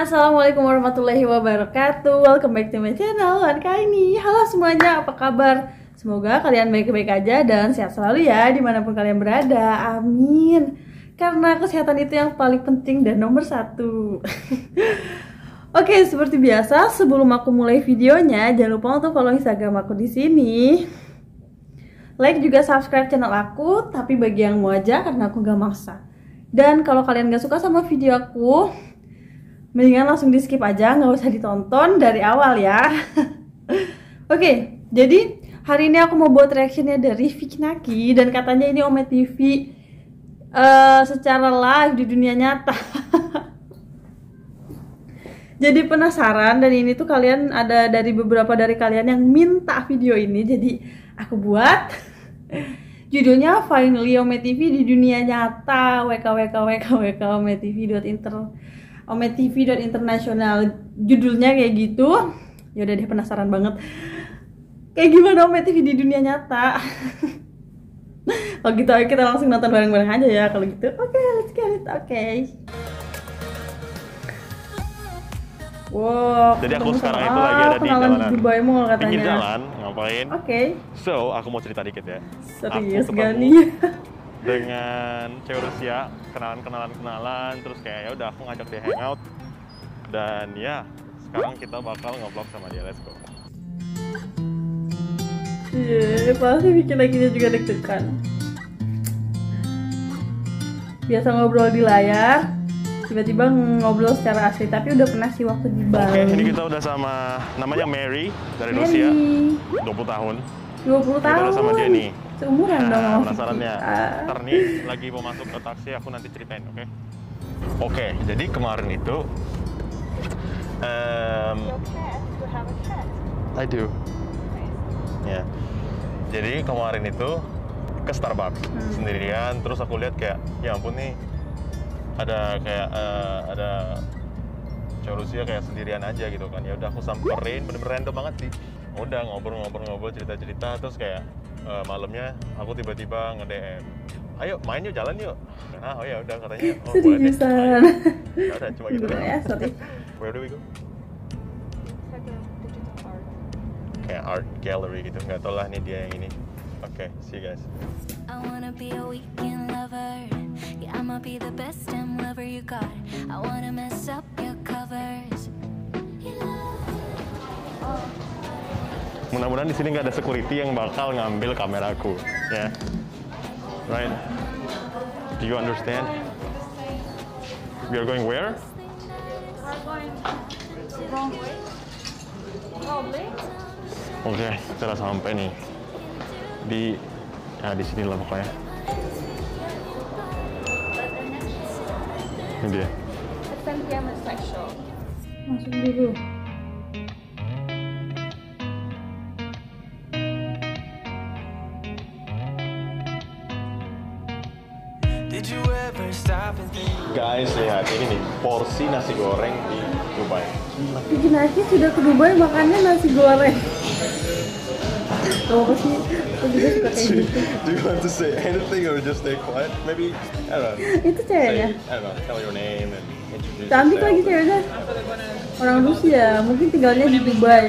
Assalamualaikum warahmatullahi wabarakatuh. Welcome back to my channel Kaini. Halo semuanya, apa kabar? Semoga kalian baik-baik aja dan sehat selalu ya dimanapun kalian berada. Amin. Karena kesehatan itu yang paling penting dan nomor satu. Oke, seperti biasa sebelum aku mulai videonya, jangan lupa untuk follow Instagram aku di sini. Like juga subscribe channel aku, tapi bagi yang mau aja karena aku gak maksa. Dan kalau kalian gak suka sama video aku, mendingan langsung di skip aja, nggak usah ditonton dari awal ya. Oke, jadi hari ini aku mau buat reactionnya dari Vicky Naki. Dan katanya ini Ome TV secara live di dunia nyata. Jadi penasaran, dan ini tuh kalian ada dari beberapa dari kalian yang minta video ini, jadi aku buat. Judulnya Finally Ome TV di dunia nyata. WKWKWKWK Ome TV International, judulnya kayak gitu. Ya udah deh, penasaran banget kayak gimana Ome TV di dunia nyata. Kalau gitu ayo kita langsung nonton bareng-bareng aja ya kalau gitu. Oke, let's get it. Oke. Wow. Jadi aku sekarang itu lagi ada di jalanan Dubai Mall katanya. Pinggir jalan, ngapain? Oke. So, aku mau cerita dikit ya. Serius aku gak ketemu nih? dengan cewek Rusia, kenalan, terus kayak ya udah aku ngajak dia hangout. Dan ya, sekarang kita bakal nge-vlog sama dia, let's go. Iya, pasti bikin lakinya juga deg-degan. Biasa ngobrol di layar, tiba-tiba ngobrol secara asli, tapi udah pernah sih waktu di Bali. Oke, ini kita udah sama, namanya Mary dari Rusia, 20 tahun. 20 tahun. Kita udah sama dia nih. Seumuran dong. Penasarannya, ntar nih lagi mau masuk ke taksi, aku nanti ceritain, oke? Oke, jadi kemarin itu I do. Ya, jadi kemarin itu ke Starbucks sendirian, terus aku lihat kayak, ya ampun nih, ada kayak ada cewek Rusia kayak sendirian aja gitu kan. Ya udah aku samperin, bener-bener random banget sih. Udah ngobrol cerita-cerita, terus kayak malamnya aku tiba-tiba nge-DM, ayo main yuk, jalan yuk. Nah, oh ya udah katanya, oh boleh deh. Ya udah cuma gitu deh. Where do we go? Kayak art gallery gitu, nggak tau lah nih dia yang ini. Oke, see you guys. I wanna be a weekend lover. Yeah, I'ma be the best damn lover you got. I wanna mess up your covers. Mudah-mudahan di sini nggak ada security yang bakal ngambil kameraku, ya. Right? Do you understand? We are going where? We're going wrong way. Probably. Oke, kita udah sampai nih di sini lah pokoknya. Ini dia. Masuk dulu. Guys, lihat ini nih, porsi nasi goreng di Dubai. Bikin aja sudah ke Dubai makannya nasi goreng. Tuh apa sih? Aku juga suka kayak gitu. Do you want to say anything or just stay quiet? Maybe, I don't know. Itu ceweknya. I don't know, tell your name and introduce Cantik yourself. lagi ceweknya. Orang Rusia, mungkin tinggalnya di Dubai.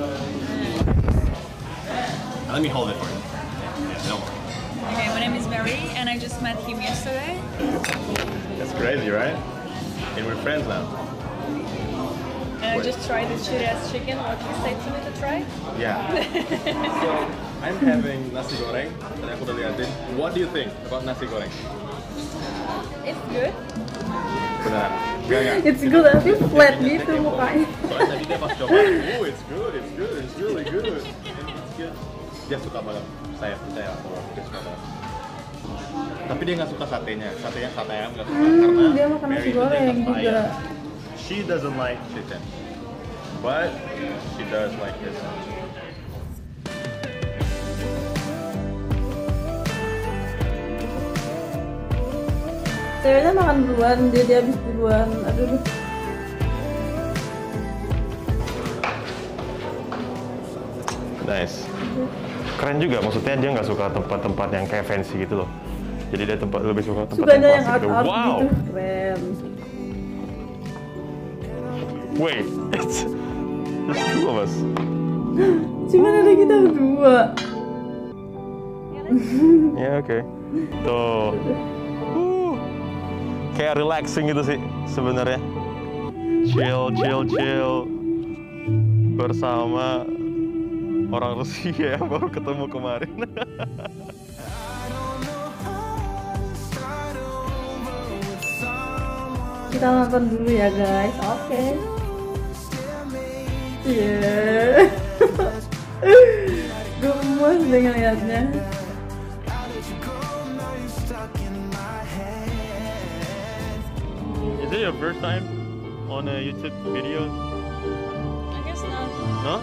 Let me hold it for you. Yeah, no more. Okay, my name is Mary, and I just met him yesterday. That's crazy, right? And we're friends now. And I just tried this shitty ass chicken. What you say to me to try? Yeah. So, I'm having nasi goreng. Tadi aku udah liatin. What do you think about nasi goreng? It's good. Beneran? Enggak. It's good, tapi flat gitu mukanya. Soalnya tadi dia pas coba, oh it's really good. It's good. Dia suka banget. Saya percaya bahwa dia suka banget. Tapi dia nggak suka satenya. Sate ayam nggak suka karena dia makan nasi Mary itu goreng dia nggak suka juga. ayam. She doesn't like chicken, but she does like this. Ceweknya makan duluan, dia habis duluan. Aduh. Nice. Keren juga, maksudnya dia nggak suka tempat-tempat yang kayak fancy gitu loh. Jadi dia lebih suka tempat Sukanya yang klasik gitu. art Wow. gitu, keren. Wait, there's two of us. Cuman ada kita berdua. Ya oke. Tuh. Kayak relaxing gitu sih sebenarnya. Chill bersama orang Rusia yang baru ketemu kemarin. Kita nonton dulu ya guys. Oke. Iya. Gemes deh ngeliatnya. Is it your first time on a YouTube video? I guess not. No?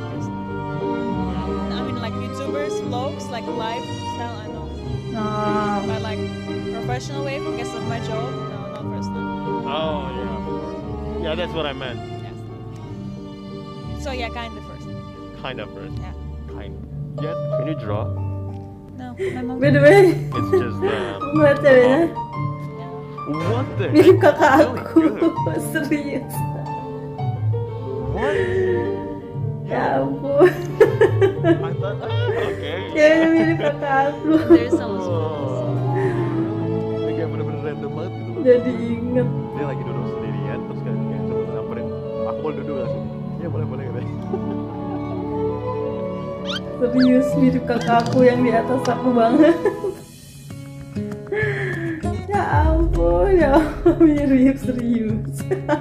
I mean, like YouTubers, vlogs, like lifestyle, I know. Nah, But like professional way, because of my job, no, not first time. Oh yeah. Yeah, that's what I meant. Yes. So yeah, kind of first. Kind of first. Yeah. Kind. Yes. Can you draw? No, my mom. by the way, It's just ngeliat ceweknya What the? mirip kakak Really aku. good. Serius. What? Ya ampun. I thought. Okay. Ceweknya mirip kakak aku. There's some. Ini kayak bener-bener random banget gitu loh. Jadi inget. Dia lagi duduk sendirian terus kayak coba nyamperin. Aku boleh duduk gak sih? Iya boleh katanya. Serius mirip kakak aku yang di atas aku banget. Ya ampun, ya ampun, mirip serius.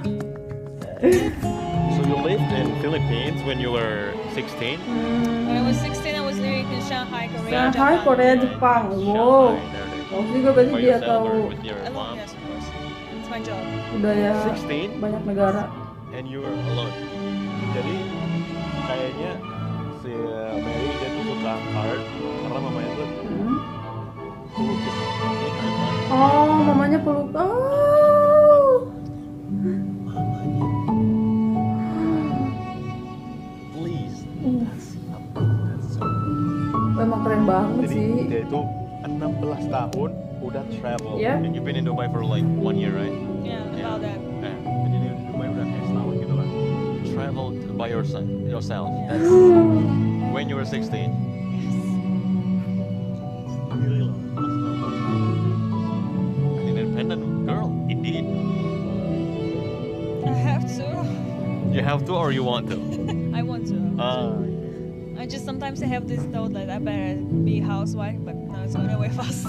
So you lived in Philippines when you were 16? When I was 16, I was living in Shanghai, Korea, Shanghai, Japan. Korea, Jepang. Wow. Shanghai, there. Kamu juga berarti By dia yourself tahu or with your Alone, mom? yes, of course. It's my job. budaya 16? banyak negara. And you were alone. Jadi kayaknya si Mary dia tuh suka art karena mamanya tuh Hmm. pelukis. Ini art. Oh, mamanya peluk. Oh. Please. Memang keren banget Jadi sih. dia itu 16 tahun udah travel. Yeah. And you've been in Dubai for like 1 year, right? Yeah, about that. Jadi dia di Dubai udah kayak setahun gitu lah. Travel by yourself. That's when you were 16. Really loh. An independent girl, indeed. I have to. You have to or you want to? I want to. I just sometimes I have this thought that I better be a housewife, but no, it's going away fast.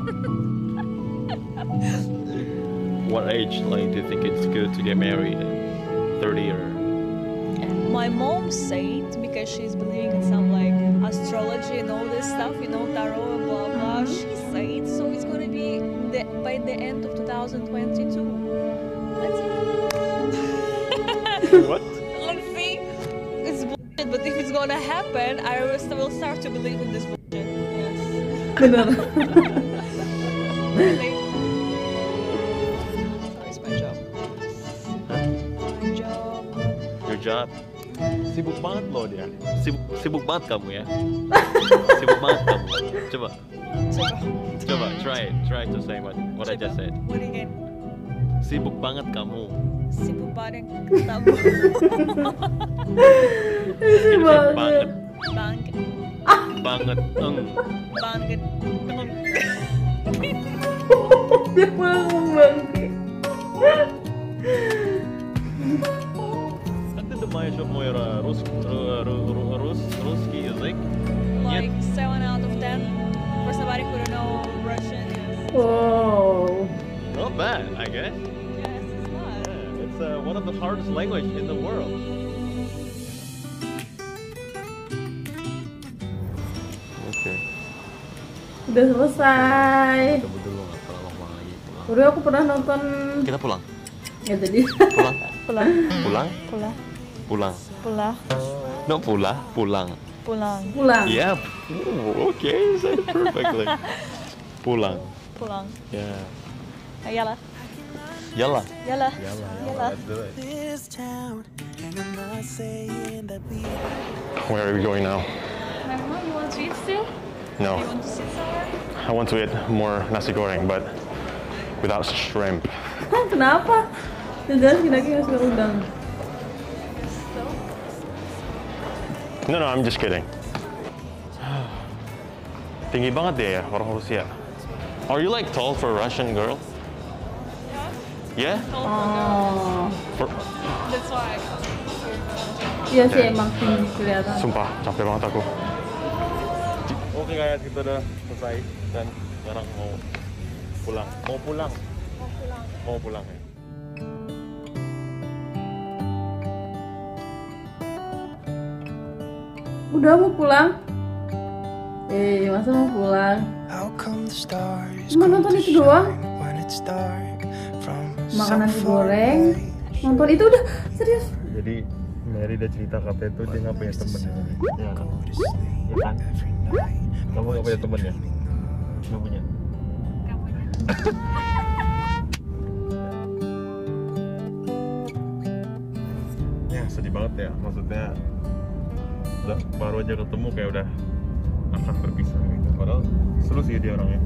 What age like do you think it's good to get married? 30 or? My mom said, because she's believing in some like astrology and all this stuff, you know, tarot and blah blah. She said so it's gonna be by the end of 2022. Let's What? let's see. It's bullshit, but if it's gonna happen, I will start to believe in this bullshit. Yes. Bener. Really. So it's my job. My job. Your job? Sibuk banget loh dia. Sibuk banget kamu ya. Sibuk banget kamu. Coba try to say what I just said. What again? Sibuk banget kamu. Sibuk banget kamu. Lucu Banget. banget. Banget. Banget. Banget. Dia malah ngomong Как ты думаешь, мой русский язык? Like 7 out of 10 for somebody who don't know Russian. Yes. Wow. Not bad, I guess. Yes, it's not. Yeah, it's one of the hardest language in the world. Oke. Udah selesai. Coba dulu nggak terlalu lama lagi pulang. Udah aku pernah nonton Kita pulang. ya tadi. Pulang. Pulang. Pulang. Pulang. Pulang. Pulang. No pulang. Pulang. Pulang. Pulang. Yeah. Ooh, okay, you said it perfectly. Pulang. Pulang. Yeah. Yalla. Yalla. Yalla. Yalla. Let's do it. Where are we going now? Mama, you want to eat still? No, You want to sit somewhere? I want to eat more nasi goreng, but without shrimp. Kenapa? Jelas kita nggak suka udang. No, I'm just kidding. Tinggi banget dia ya, orang Rusia. Are you like tall for a Russian girl? Yeah? Oh, That's why. iya sih emang tinggi kelihatan. Sumpah, capek banget aku. Oke guys, kita udah selesai dan sekarang mau pulang. Mau pulang ya. Udah mau pulang? Masa mau pulang? Cuma nonton itu doang? Makan nasi goreng, nonton itu udah, serius? Jadi Mary udah cerita katanya tuh dia nggak punya temen ya, ya kan? Ya kan? Kamu nggak punya temen ya? Nggak punya. Ya sedih banget ya, maksudnya baru aja ketemu kayak udah akan berpisah gitu. Padahal seru sih dia orangnya.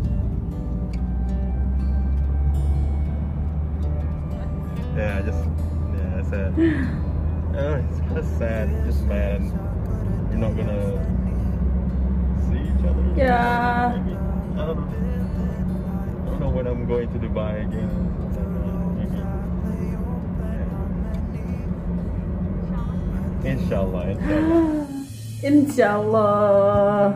Yeah, sad. Oh, it's kind of sad. Just mad. You're not gonna see each other. Ya. Maybe. I don't know when I'm going to Dubai again. Maybe. Inshallah. Insyaallah.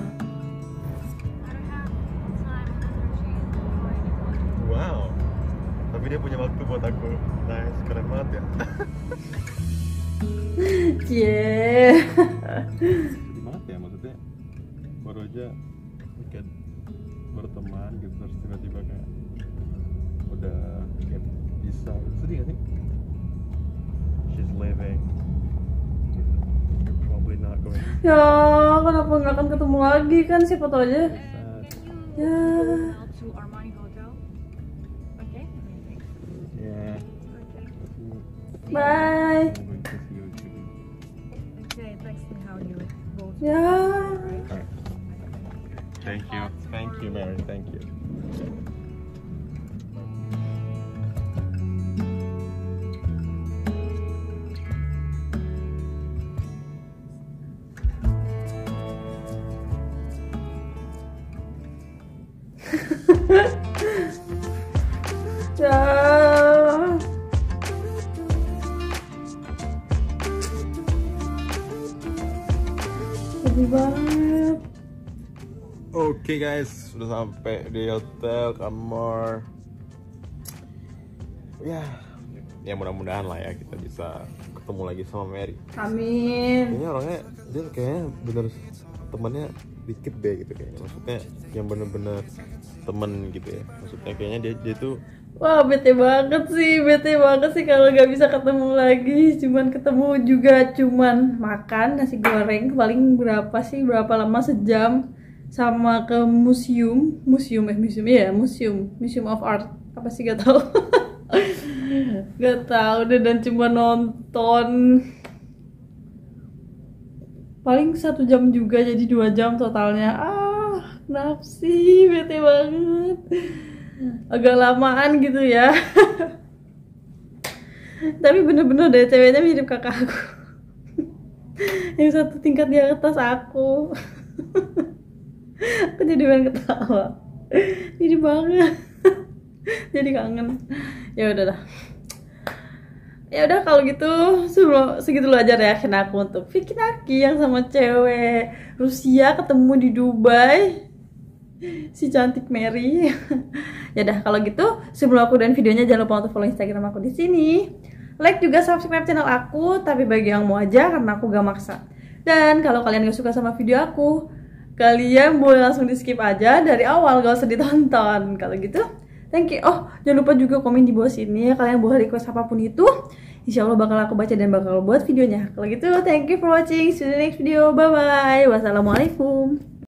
Wow. Tapi dia punya waktu buat aku. Nice, keren banget ya. Cie. Gimana ya, maksudnya baru aja weekend berteman gitu terus tiba-tiba kayak udah kayak bisa. Sedih gak sih? She's leaving. You're probably not going. Ya, kenapa nggak akan ketemu lagi kan? Siapa tahu aja. Ya. To Armani Hotel. Okay. Yeah. Bye. I'm going to see you too. Okay, text me how you both. Ya. Alright. Thank you, Mary. Thank you. Ya. Sedih banget. Oke guys, sudah sampai di hotel kamar. Ya mudah-mudahan lah ya kita bisa ketemu lagi sama Mary. Amin. Kayaknya orangnya dia kayaknya bener temennya dikit deh gitu kayaknya. Maksudnya yang bener-bener temen gitu ya. Maksudnya kayaknya dia tuh Wah, bete banget sih kalau nggak bisa ketemu lagi. Cuman ketemu juga cuman makan nasi goreng paling berapa lama, sejam, sama ke museum of art apa sih gak tahu. Gak tahu deh, dan cuma nonton paling 1 jam juga, jadi 2 jam totalnya. Kenapa sih, bete banget. Agak lamaan gitu ya. Tapi bener-bener deh, ceweknya mirip kakak aku. Yang 1 tingkat di atas aku. Aku jadi pengen ketawa. Mirip banget. Jadi kangen. Ya udahlah. Ya udah kalau gitu segitu dulu aja reaction aku untuk Vicky Naki yang sama cewek Rusia ketemu di Dubai. Si cantik Mary. Ya udah kalau gitu sebelum aku dan videonya jangan lupa untuk follow Instagram aku di sini. Like juga subscribe channel aku, tapi bagi yang mau aja karena aku gak maksa. Dan kalau kalian gak suka sama video aku, kalian boleh langsung di skip aja dari awal, gak usah ditonton. Kalau gitu, thank you. Oh, jangan lupa juga komen di bawah sini ya, kalian boleh request apapun itu. Insya Allah bakal aku baca dan bakal buat videonya. Kalau gitu, thank you for watching. See you in the next video. Bye bye. Wassalamualaikum.